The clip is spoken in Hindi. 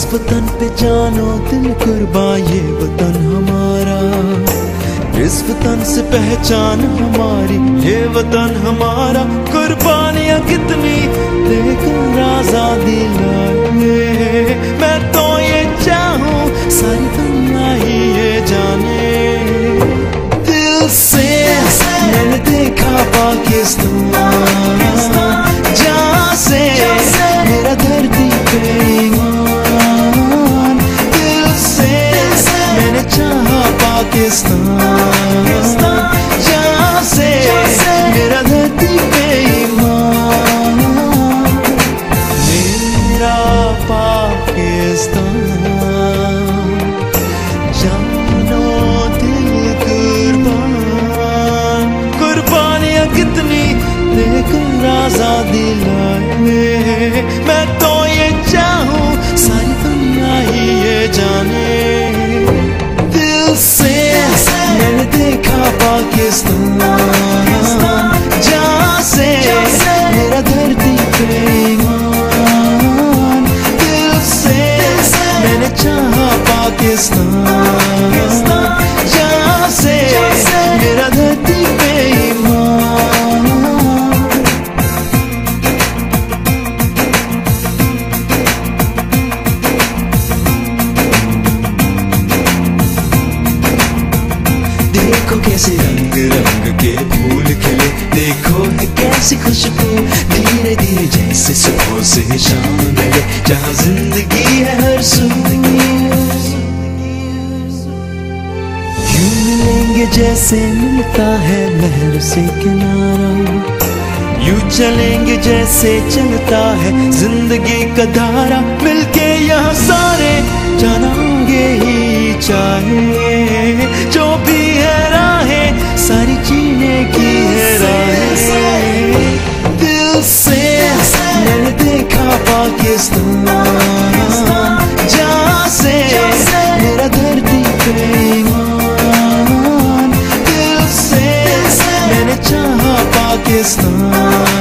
वतन पे जानो दिल कुर्बान ये वतन हमारा, इस वतन से पहचान हमारी, ये वतन हमारा। कुर्बानियां कितनी देकर आजादी लाए, मैं तो ये चाहूं सारी दुनिया ही ये जाने। दिल से मैंने देखा पाकिस्तान, जहाँ से मेरा धरती पे ईमान। दिल से मैंने चाहा पाकिस्तान, जहाँ से मेरा धरती पे ईमान। मेरा पाकिस्तान, जानो दिल कुर्बान। कुर्बानियां कितनी देकर आजादी लाए, मैं तो ये चाहूं सारी दुनिया ही ये जाने। दिल से मैंने देखा पाकिस्तान, जहाँ से मेरा धरती पे ईमान। दिल से मैंने चाहा पाकिस्तान, जहाँ से मेरा धरती पे ईमान। देखो कैसे रंग रंग के फूल खिले, देखो है कैसी खुशबू धीरे धीरे जैसे सुबह से शाम मिले, जहाँ जिंदगी है हर सू। यूं मिलेंगे जैसे मिलता है लहर से किनारा, यूं चलेंगे जैसे चलता है जिंदगी का धारा। मिलके यहाँ सारे जानेंगे ही चाहे, जो भी है राहें सारी जीने की है राहें। दिल से मैंने देखा पाकिस्तान, जहाँ से मेरा धरती पे ईमान। दिल से मैंने चाहा पाकिस्तान,